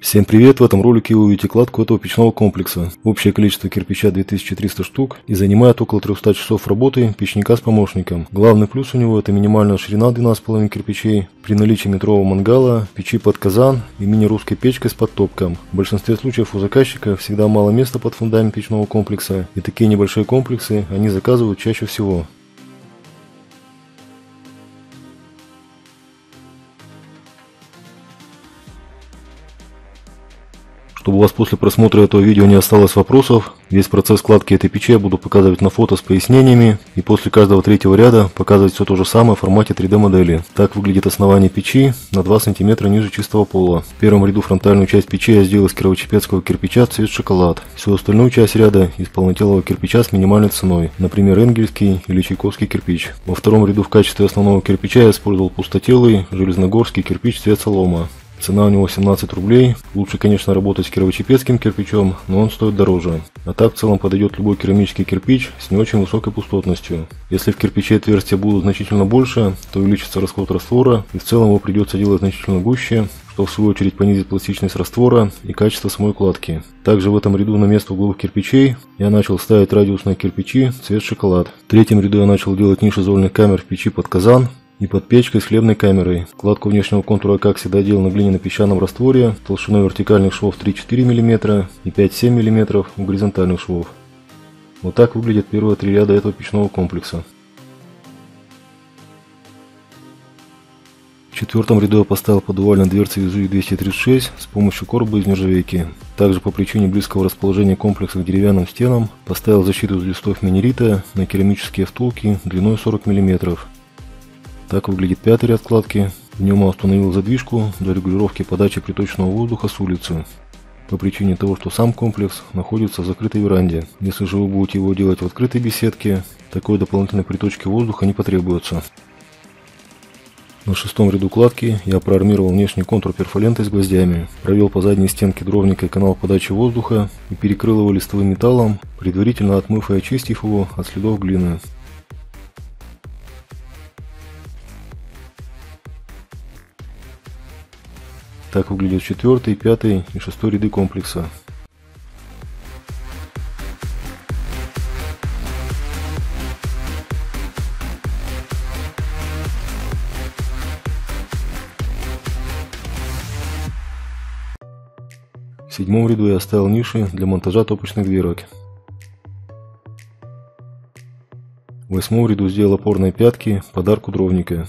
Всем привет! В этом ролике вы увидите кладку этого печного комплекса. Общее количество кирпича 2300 штук и занимает около 300 часов работы печника с помощником. Главный плюс у него — это минимальная ширина 12,5 кирпичей, при наличии метрового мангала, печи под казан и мини-русской печкой с подтопком. В большинстве случаев у заказчика всегда мало места под фундамент печного комплекса, и такие небольшие комплексы они заказывают чаще всего. Чтобы у вас после просмотра этого видео не осталось вопросов, весь процесс кладки этой печи я буду показывать на фото с пояснениями, и после каждого третьего ряда показывать все то же самое в формате 3D модели. Так выглядит основание печи на 2 см ниже чистого пола. В первом ряду фронтальную часть печи я сделал из кирово-чепецкого кирпича цвет шоколад. Всю остальную часть ряда из полнотелого кирпича с минимальной ценой, например энгельский или чайковский кирпич. Во втором ряду в качестве основного кирпича я использовал пустотелый железногорский кирпич цвет солома. Цена у него 17 рублей. Лучше, конечно, работать с кирово-чепецким кирпичом, но он стоит дороже. А так в целом подойдет любой керамический кирпич с не очень высокой пустотностью. Если в кирпиче отверстия будут значительно больше, то увеличится расход раствора, и в целом его придется делать значительно гуще, что в свою очередь понизит пластичность раствора и качество самой кладки. Также в этом ряду на место угловых кирпичей я начал ставить радиусные кирпичи цвет шоколад. В третьем ряду я начал делать ниши зольных камер в печи под казан и под печкой с хлебной камерой. Кладку внешнего контура, как всегда, делал на глиняно-песчаном растворе толщиной вертикальных швов 3-4 мм и 5-7 мм у горизонтальных швов. Вот так выглядят первые 3 ряда этого печного комплекса. В четвертом ряду я поставил поддувальные дверцы Язуи 236 с помощью короба из нержавейки. Также по причине близкого расположения комплекса к деревянным стенам поставил защиту из листов минерита на керамические втулки длиной 40 мм. Так выглядит пятый ряд кладки. В нем я установил задвижку для регулировки подачи приточного воздуха с улицы, по причине того, что сам комплекс находится в закрытой веранде. Если же вы будете его делать в открытой беседке, такой дополнительной приточки воздуха не потребуется. На шестом ряду кладки я проармировал внешний контур перфолентой с гвоздями, провел по задней стенке дровника канал подачи воздуха и перекрыл его листовым металлом, предварительно отмыв и очистив его от следов глины. Так выглядят 4, 5 и 6 ряды комплекса. В 7 ряду я оставил ниши для монтажа топочных дверок. В 8 ряду сделал опорные пятки под арку дровника.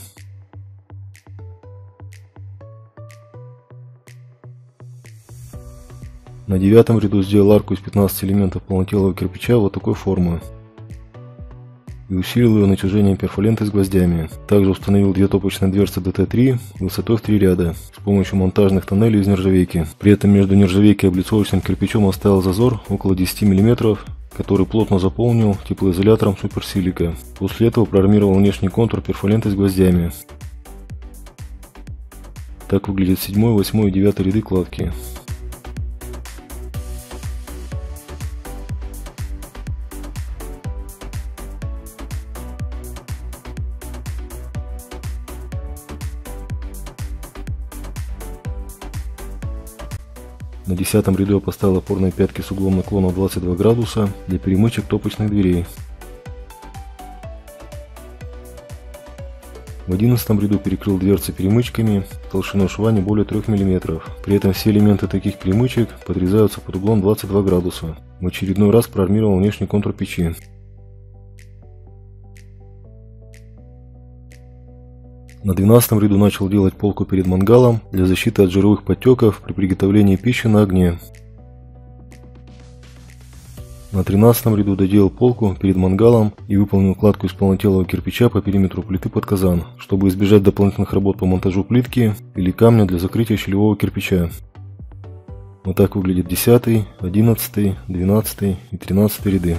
На 9 ряду сделал арку из 15 элементов полнотелого кирпича вот такой формы и усилил ее натяжением перфоленты с гвоздями. Также установил 2 топочные дверцы DT3 высотой в 3 ряда с помощью монтажных тоннелей из нержавейки. При этом между нержавейкой и облицовочным кирпичом оставил зазор около 10 мм, который плотно заполнил теплоизолятором суперсилика. После этого проармировал внешний контур перфоленты с гвоздями. Так выглядят 7, 8 и 9 ряды кладки. На 10 ряду я поставил опорные пятки с углом наклона 22 градуса для перемычек топочных дверей. В 11 ряду перекрыл дверцы перемычками толщиной шва не более 3 мм. При этом все элементы таких перемычек подрезаются под углом 22 градуса. В очередной раз проармировал внешний контур печи. На 12 ряду начал делать полку перед мангалом для защиты от жировых подтеков при приготовлении пищи на огне. На 13 ряду доделал полку перед мангалом и выполнил кладку из полнотелого кирпича по периметру плиты под казан, чтобы избежать дополнительных работ по монтажу плитки или камня для закрытия щелевого кирпича. Вот так выглядят 10, 11, 12 и 13 ряды.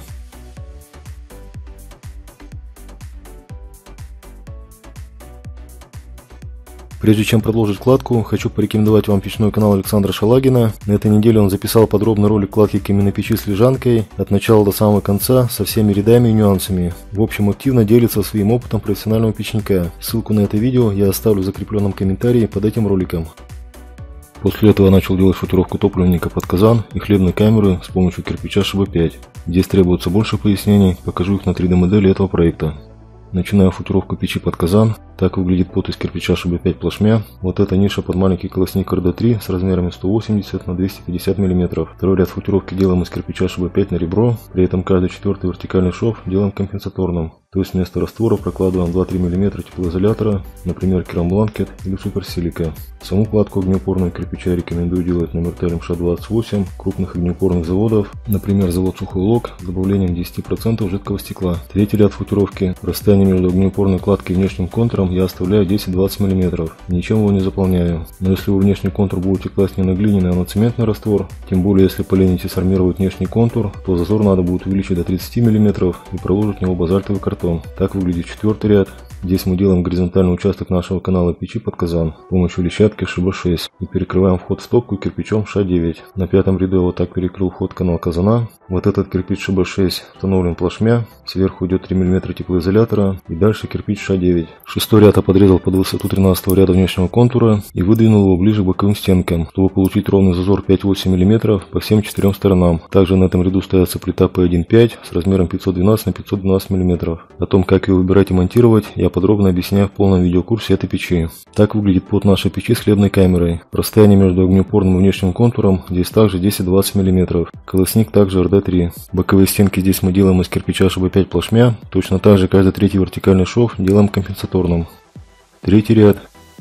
Прежде чем продолжить кладку, хочу порекомендовать вам печной канал Александра Шалагина. На этой неделе он записал подробный ролик кладки каменной печи с лежанкой от начала до самого конца со всеми рядами и нюансами. В общем, активно делится своим опытом профессионального печника. Ссылку на это видео я оставлю в закрепленном комментарии под этим роликом. После этого я начал делать футировку топливника под казан и хлебной камеры с помощью кирпича ШБ5. Здесь требуется больше пояснений, покажу их на 3D модели этого проекта. Начинаю футировку печи под казан. Так выглядит под из кирпича ШБ5 плашмя. Вот эта ниша под маленький колосник РД3 с размерами 180 на 250 мм. Второй ряд футировки делаем из кирпича ШБ5 на ребро. При этом каждый четвертый вертикальный шов делаем компенсаторным. То есть вместо раствора прокладываем 2-3 мм теплоизолятора, например, керамбланкет или суперсилика. Саму кладку огнеупорного кирпича рекомендую делать на Мертель МШ-28 крупных огнеупорных заводов, например, завод Сухой Лог, с добавлением 10% жидкого стекла. Третий ряд футировки. Расстояние между огнеупорной кладкой и внешним контуром я оставляю 10-20 мм. Ничем его не заполняю. Но если вы внешний контур будете класть не на глиняный, а на цементный раствор, тем более если поленитесь армировать внешний контур, то зазор надо будет увеличить до 30 мм и проложить в него базальтовый картон. Так выглядит четвертый ряд. Здесь мы делаем горизонтальный участок нашего канала печи под казан с помощью лещатки ШБ6 и перекрываем вход в стопку кирпичом Ш9. На пятом ряду я вот так перекрыл вход канала казана. Вот этот кирпич ШБ6 установлен плашмя, сверху идет 3 мм теплоизолятора и дальше кирпич Ш9. Шестой ряд я подрезал под высоту 13 ряда внешнего контура и выдвинул его ближе к боковым стенкам, чтобы получить ровный зазор 5-8 мм по всем 4 сторонам. Также на этом ряду ставится плита P1.5 с размером 512 на 512 мм. О том, как ее выбирать и монтировать, я подробно объясняю в полном видеокурсе этой печи. Так выглядит под нашей печи с хлебной камерой. Расстояние между огнеупорным и внешним контуром здесь также 10-20 мм. Колосник также РД3. Боковые стенки здесь мы делаем из кирпича ШБ5 плашмя. Точно так же каждый третий вертикальный шов делаем компенсаторным. Третий ряд.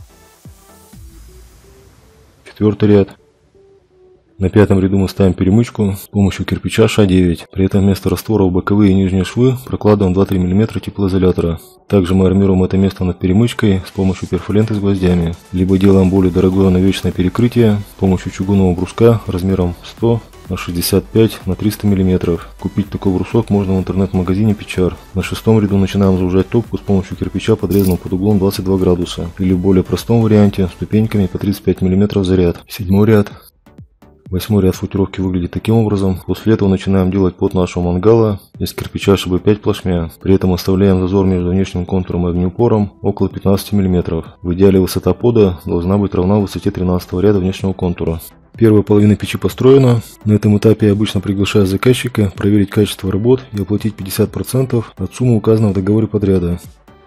Четвертый ряд. На пятом ряду мы ставим перемычку с помощью кирпича Ш9. При этом вместо раствора в боковые и нижние швы прокладываем 2-3 мм теплоизолятора. Также мы армируем это место над перемычкой с помощью перфоленты с гвоздями. Либо делаем более дорогое навечное перекрытие с помощью чугунного бруска размером 100 на 65 на 300 мм. Купить такой брусок можно в интернет-магазине Печар. На шестом ряду начинаем заужать топку с помощью кирпича, подрезанного под углом 22 градуса. Или в более простом варианте ступеньками по 35 мм за ряд. Седьмой ряд. Восьмой ряд футировки выглядит таким образом. После этого начинаем делать под нашего мангала из кирпича ШБ5 плашмя. При этом оставляем зазор между внешним контуром и огнеупором около 15 мм. В идеале высота пода должна быть равна высоте 13 ряда внешнего контура. Первая половина печи построена. На этом этапе я обычно приглашаю заказчика проверить качество работ и оплатить 50% от суммы, указанной в договоре подряда.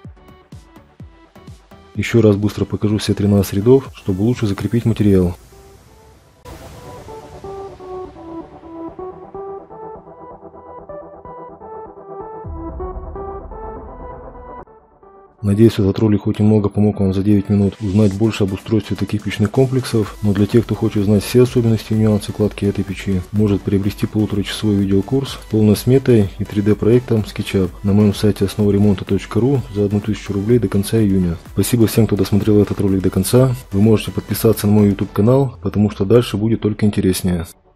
Еще раз быстро покажу все 13 рядов, чтобы лучше закрепить материал. Надеюсь, этот ролик хоть немного помог вам за 9 минут узнать больше об устройстве таких печных комплексов, но для тех, кто хочет знать все особенности и нюансы кладки этой печи, может приобрести полуторачасовой видеокурс с полной сметой и 3D проектом SketchUp на моем сайте основаремонта.ру за 1000 рублей до конца июня. Спасибо всем, кто досмотрел этот ролик до конца. Вы можете подписаться на мой YouTube канал, потому что дальше будет только интереснее.